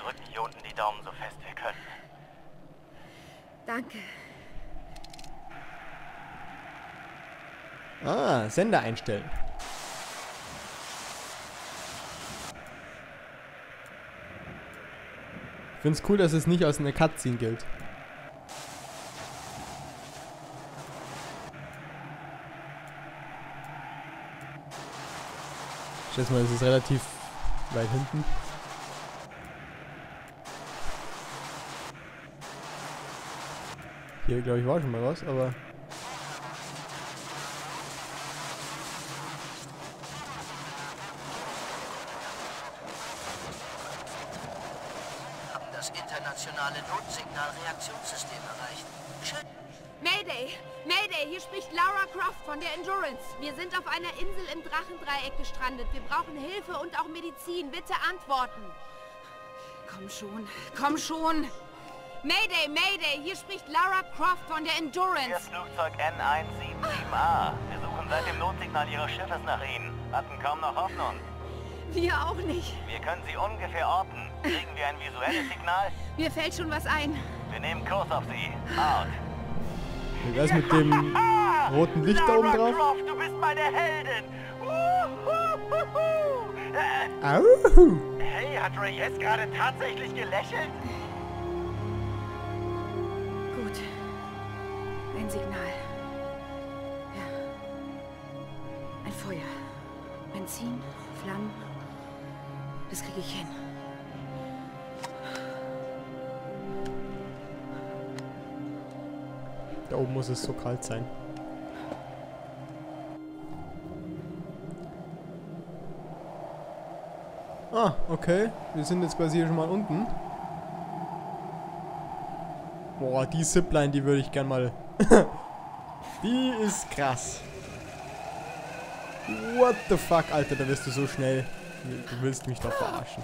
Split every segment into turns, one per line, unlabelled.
drücken hier unten die Daumen so fest wir können.
Danke.
Ah, Sender einstellen. Ich finde es cool, dass es nicht aus einer Cutscene gilt. Ich schätze mal, es ist relativ weit hinten. Hier, glaube ich, war schon mal was, aber...
Das internationale Notsignalreaktionssystem erreicht. Schön.
Mayday! Mayday! Hier spricht Lara Croft von der Endurance. Wir sind auf einer Insel im Drachendreieck gestrandet. Wir brauchen Hilfe und auch Medizin. Bitte antworten. Komm schon. Komm schon. Mayday! Mayday! Hier spricht Lara Croft von der
Hier
Endurance.
ist Flugzeug N177A. Wir suchen seit dem Notsignal Ihres Schiffes nach Ihnen. Hatten kaum noch Hoffnung.
Wir auch nicht.
Wir können Sie ungefähr orten. Kriegen wir ein visuelles Signal?
Mir fällt schon was ein.
Wir nehmen Kurs auf Sie. Out.
Wie wär's mit dem roten Licht da oben drauf?
Lara Croft, du bist meine Heldin.
Au!
Hey, hat Reyes gerade tatsächlich gelächelt?
Gut. Ein Signal. Ja. Ein Feuer. Benzin, Flammen. Das kriege ich hin.
Da oben muss es so kalt sein. Ah, okay. Wir sind jetzt quasi hier schon mal unten. Boah, die Zipline, die würde ich gern mal... Die ist krass. What the fuck, Alter, da wirst du so schnell. Du willst mich doch verarschen.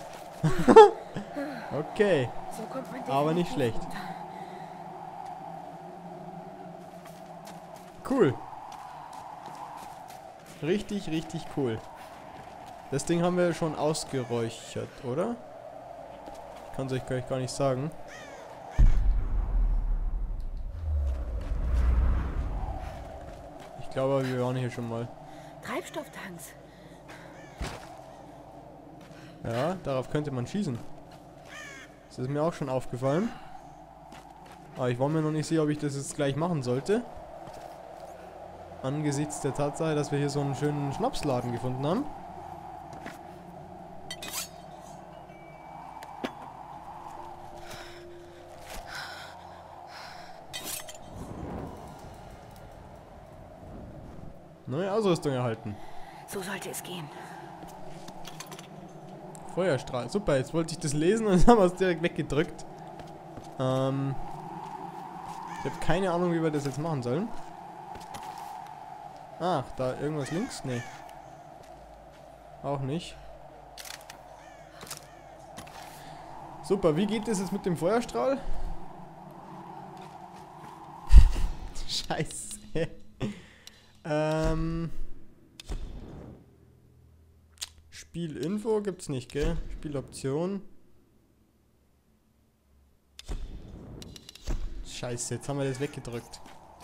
Okay.
So kommt man
Aber nicht schlecht. Cool. Richtig, richtig cool. Das Ding haben wir schon ausgeräuchert, oder? Ich kann es euch gleich gar nicht sagen. Ich glaube, wir waren hier schon mal.
Treibstofftanks.
Ja, darauf könnte man schießen. Das ist mir auch schon aufgefallen. Aber ich war mir noch nicht sicher, ob ich das jetzt gleich machen sollte. Angesichts der Tatsache, dass wir hier so einen schönen Schnapsladen gefunden haben. Neue Ausrüstung erhalten.
So sollte es gehen.
Feuerstrahl. Super, jetzt wollte ich das lesen und haben wir es direkt weggedrückt. Ich habe keine Ahnung, wie wir das jetzt machen sollen. Ach, da irgendwas links? Nee. Auch nicht. Super, wie geht das jetzt mit dem Feuerstrahl? Scheiße. Spielinfo gibt's nicht, gell? Spieloption. Scheiße, jetzt haben wir das weggedrückt.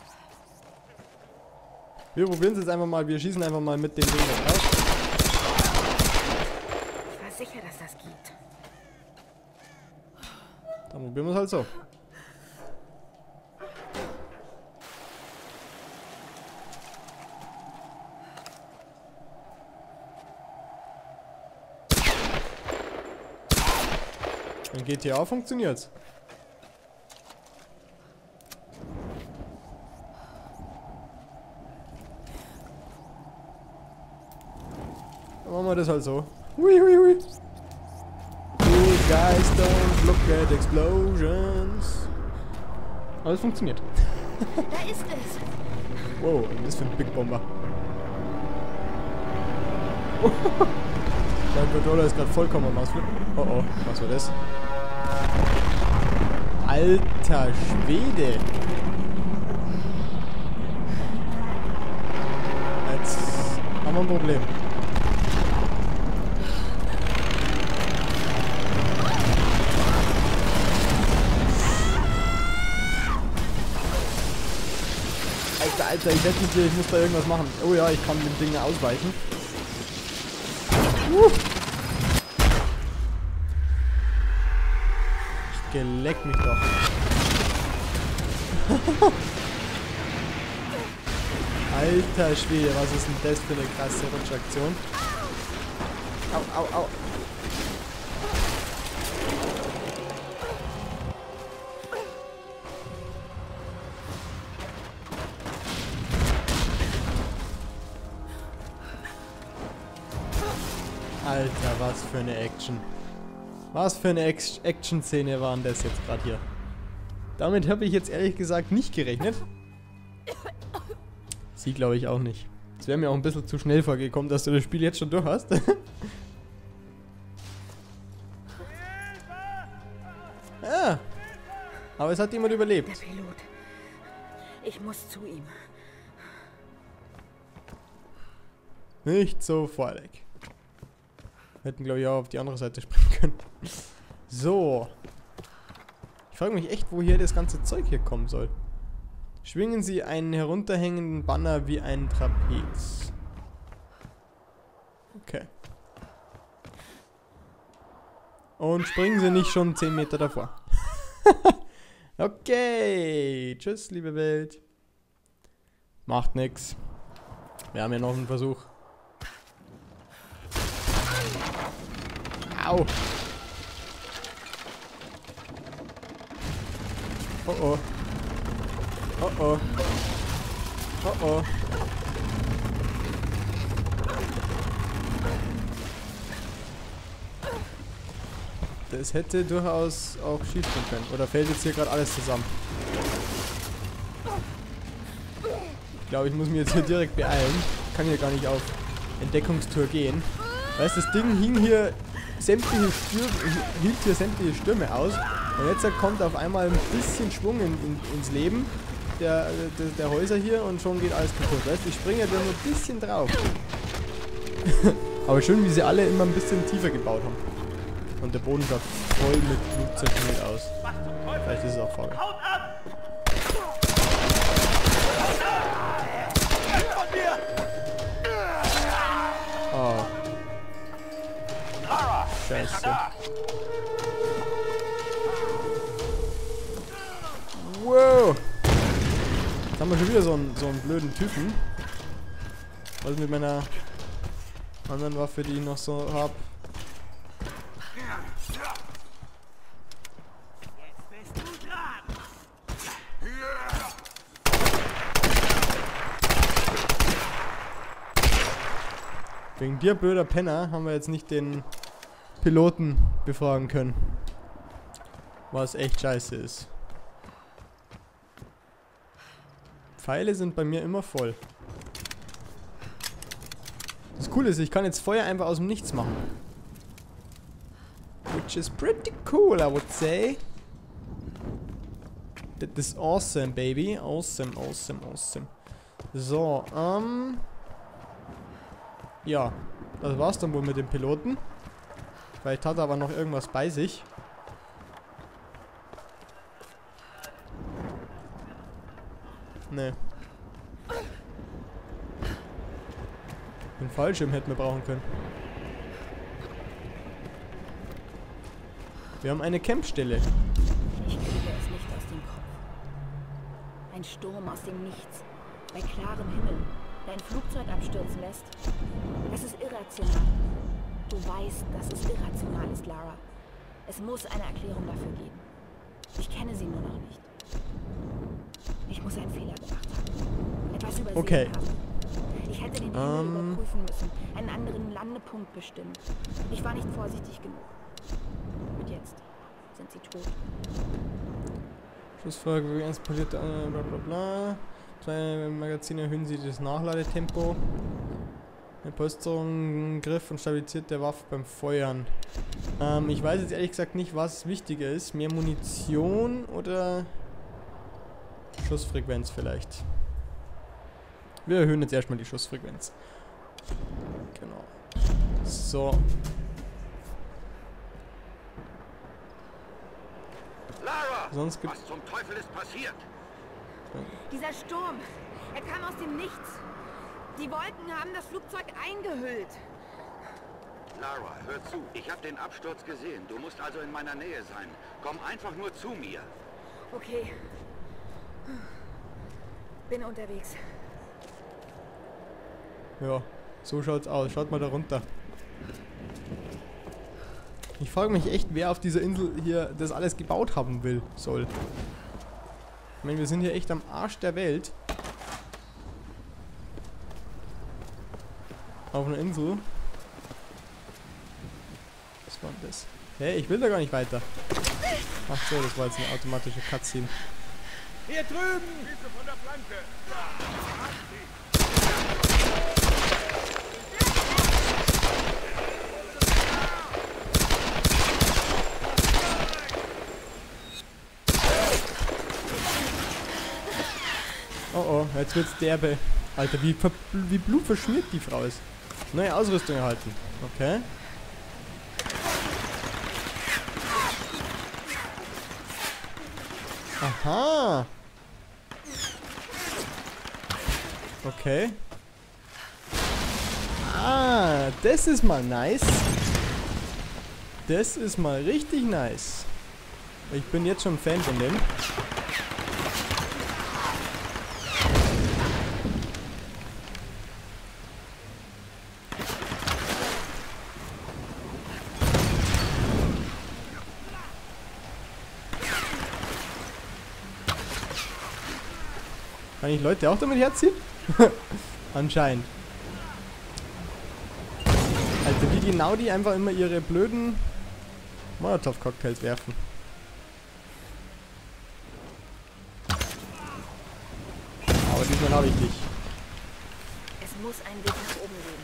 Wir probieren es jetzt einfach mal. Wir schießen einfach mal mit dem Ding da drauf.
Ich war sicher, dass das geht.
Dann probieren wir es halt so. Wenn GTA funktioniert's. Dann machen wir das halt so. Hui, hui, hui. You guys don't look at explosions. Aber es funktioniert.
Da ist es.
Wow, was ist das für ein Big Bomber? Mein Controller ist gerade vollkommen am Ausflippen. Oh oh, was war das? Alter Schwede! Jetzt haben wir ein Problem. Alter, ich wette mit dir, ich muss da irgendwas machen. Oh ja, ich kann dem Ding ausweichen. Geleck mich doch. Alter Schwede, was ist denn das für eine krasse Rutschaktion? Au, au, au. Alter, was für eine Action. Was für eine Action-Szene waren das jetzt gerade hier. Damit habe ich jetzt ehrlich gesagt nicht gerechnet. Sie glaube ich auch nicht. Es wäre mir auch ein bisschen zu schnell vorgekommen, dass du das Spiel jetzt schon durch hast. Ja. Aber es hat jemand überlebt.
Der Pilot. Ich muss zu ihm.
Nicht so voreilig. Wir hätten, glaube ich, auch auf die andere Seite springen können. So. Ich frage mich echt, wo hier das ganze Zeug hier kommen soll. Schwingen Sie einen herunterhängenden Banner wie ein Trapez. Okay. Und springen Sie nicht schon 10 Meter davor. Okay. Tschüss, liebe Welt. Macht nix. Wir haben ja noch einen Versuch. Au. Oh oh. Oh oh. Oh oh. Das hätte durchaus auch schief gehen können. Oder fällt jetzt hier gerade alles zusammen? Ich glaube, ich muss mich jetzt hier direkt beeilen. Ich kann hier gar nicht auf Entdeckungstour gehen. Weißt du, das Ding hielt hier sämtliche Stürme aus. Und jetzt kommt auf einmal ein bisschen Schwung ins Leben der Häuser hier und schon geht alles kaputt. Weißt du, ich springe da nur ein bisschen drauf. Aber schön, wie sie alle immer ein bisschen tiefer gebaut haben. Und der Boden schaut voll mit Blut zerstört aus. Vielleicht ist es auch faul. Oh. Scheiße. Wow. Jetzt haben wir schon wieder so einen blöden Typen. Was mit meiner anderen Waffe, die ich noch so habe. Wegen dir, blöder Penner, haben wir jetzt nicht den Piloten befragen können. Was echt scheiße ist. Pfeile sind bei mir immer voll. Das Coole ist, ich kann jetzt Feuer einfach aus dem Nichts machen. Which is pretty cool, I would say. That is awesome, baby. Awesome, awesome, awesome. So, ja, das war's dann wohl mit dem Piloten. Vielleicht hat er aber noch irgendwas bei sich. Nee. Den Fallschirm hätten wir brauchen können. Wir haben eine Campstelle.
Ich kriege es nicht aus dem Kopf. Ein Sturm aus dem Nichts. Bei klarem Himmel. Der ein Flugzeug abstürzen lässt. Das ist irrational. Du weißt, dass es irrational ist, Lara. Es muss eine Erklärung dafür geben. Ich kenne sie nur noch nicht. Ich muss einen Fehler gemacht haben. Etwas übersehen haben. Ich hätte den Himmel überprüfen müssen. Einen anderen Landepunkt bestimmen. Ich war nicht vorsichtig genug. Und jetzt sind sie tot.
Schlussfolgerung, wie explodiert, bla bla bla. Zwei Magazine erhöhen sie das Nachladetempo. Eine Polsterung, Griff und stabilisiert der Waffe beim Feuern. Ich weiß jetzt ehrlich gesagt nicht, was wichtiger ist. Mehr Munition oder Schussfrequenz vielleicht. Wir erhöhen jetzt erstmal die Schussfrequenz. Genau. So.
Lara!
Sonst gibt
Was zum Teufel ist passiert?
Dieser Sturm. Er kam aus dem Nichts. Die Wolken haben das Flugzeug eingehüllt.
Lara, hör zu. Ich habe den Absturz gesehen. Du musst also in meiner Nähe sein. Komm einfach nur zu mir.
Okay. Bin unterwegs.
Ja, so schaut's aus. Schaut mal da runter. Ich frage mich echt, wer auf dieser Insel hier das alles gebaut haben soll. Ich meine, wir sind hier echt am Arsch der Welt. Auf einer Insel. Was war das? Hey, ich will da gar nicht weiter. Ach so, das war jetzt eine automatische Cutscene.
Hier drüben! Hilfe von der Flanke!
Oh oh, jetzt wird's derbe. Alter, wie blutverschmiert die Frau ist. Neue Ausrüstung erhalten. Okay. Aha. Okay. Ah, das ist mal nice. Das ist mal richtig nice. Ich bin jetzt schon Fan von dem. Kann ich Leute auch damit herziehen? Anscheinend. Alter, wie genau die einfach immer ihre blöden Molotov-Cocktails werfen. Aber diesmal habe ich dich.
Es muss einen Weg nach oben geben.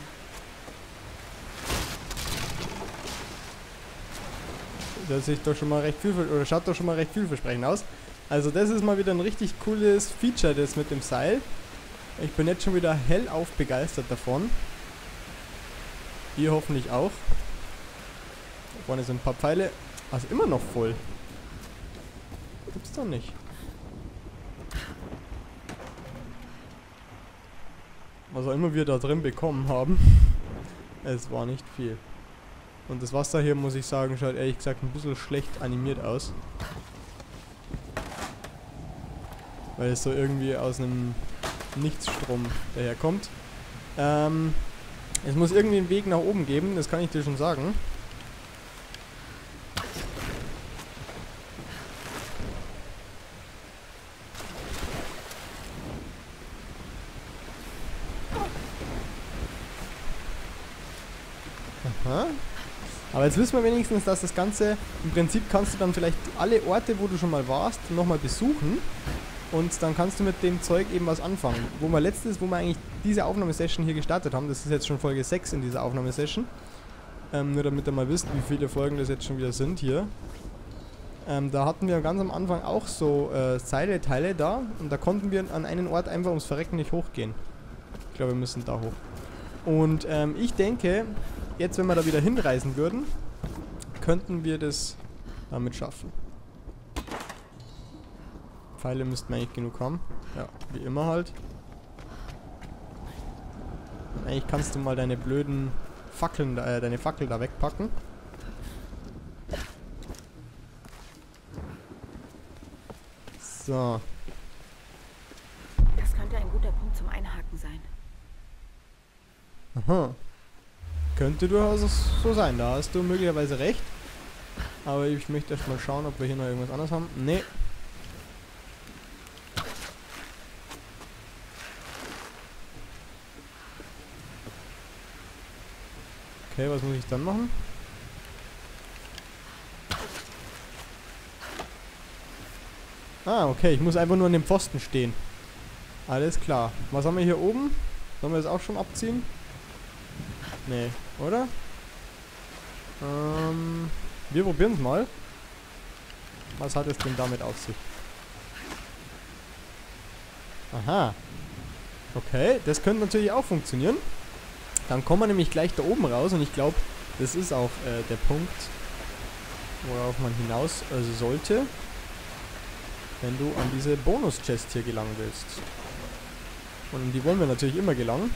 Das sieht doch schon mal recht viel, oder schaut doch schon mal recht vielversprechend aus. Also das ist mal wieder ein richtig cooles Feature, das mit dem Seil. Ich bin jetzt schon wieder hellauf begeistert davon. Ihr hoffentlich auch. Da vorne sind ein paar Pfeile. Also immer noch voll. Gibt's doch nicht. Was auch immer wir da drin bekommen haben. Es war nicht viel. Und das Wasser hier, muss ich sagen, schaut ehrlich gesagt ein bisschen schlecht animiert aus. Weil es so irgendwie aus einem Nichtsstrom daherkommt. Es muss irgendwie einen Weg nach oben geben, das kann ich dir schon sagen. Aha. Aber jetzt wissen wir wenigstens, dass das Ganze, im Prinzip kannst du dann vielleicht alle Orte, wo du schon mal warst, nochmal besuchen. Und dann kannst du mit dem Zeug eben was anfangen. Wo wir wo wir eigentlich diese Aufnahmesession hier gestartet haben, das ist jetzt schon Folge 6 in dieser Aufnahmesession. Nur damit ihr mal wisst, wie viele Folgen das jetzt schon wieder sind hier. Da hatten wir ganz am Anfang auch so Seile-Teile da. Und da konnten wir an einen Ort einfach ums Verrecken nicht hochgehen. Ich glaube, wir müssen da hoch. Und ich denke, jetzt wenn wir da wieder hinreisen würden, könnten wir das damit schaffen. Pfeile müssten wir eigentlich genug haben. Ja, wie immer halt. Und eigentlich kannst du mal deine blöden Fackeln, deine Fackel da wegpacken. So.
Das könnte ein guter Punkt zum Einhaken sein.
Aha. Könnte durchaus so sein, da hast du möglicherweise recht. Aber ich möchte erst mal schauen, ob wir hier noch irgendwas anderes haben. Nee. Okay, was muss ich dann machen? Ah, okay, ich muss einfach nur an dem Pfosten stehen. Alles klar. Was haben wir hier oben? Sollen wir das auch schon abziehen? Nee, oder? Wir probieren es mal. Was hat es denn damit auf sich? Aha. Okay, das könnte natürlich auch funktionieren. Dann kommen wir nämlich gleich da oben raus und ich glaube, das ist auch der Punkt, worauf man hinaus sollte, wenn du an diese Bonus-Chest hier gelangen willst. Und um die wollen wir natürlich immer gelangen.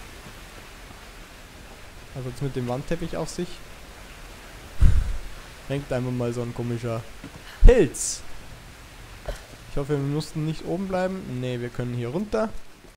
Also jetzt mit dem Wandteppich auf sich. Hängt einfach mal so ein komischer Pilz. Ich hoffe, wir mussten nicht oben bleiben. Ne, wir können hier runter.